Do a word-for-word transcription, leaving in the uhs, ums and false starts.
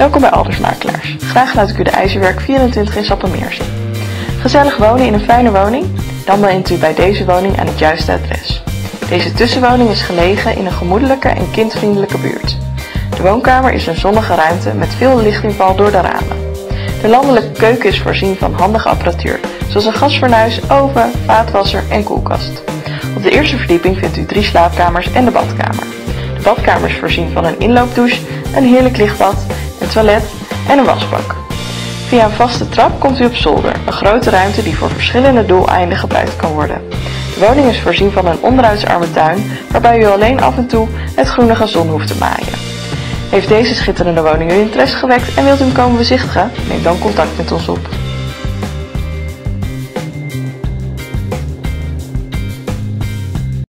Welkom bij Alders Makelaars. Graag laat ik u de IJzerwerk vierentwintig in Sappemeer zien. Gezellig wonen in een fijne woning? Dan bent u bij deze woning aan het juiste adres. Deze tussenwoning is gelegen in een gemoedelijke en kindvriendelijke buurt. De woonkamer is een zonnige ruimte met veel lichtinval door de ramen. De landelijke keuken is voorzien van handige apparatuur, zoals een gasfornuis, oven, vaatwasser en koelkast. Op de eerste verdieping vindt u drie slaapkamers en de badkamer. De badkamer is voorzien van een inloopdouche, een heerlijk lichtbad, een toilet en een wasbak. Via een vaste trap komt u op zolder, een grote ruimte die voor verschillende doeleinden gebruikt kan worden. De woning is voorzien van een onderhoudsarme tuin, waarbij u alleen af en toe het groene gazon hoeft te maaien. Heeft deze schitterende woning uw interesse gewekt en wilt u hem komen bezichtigen? Neem dan contact met ons op.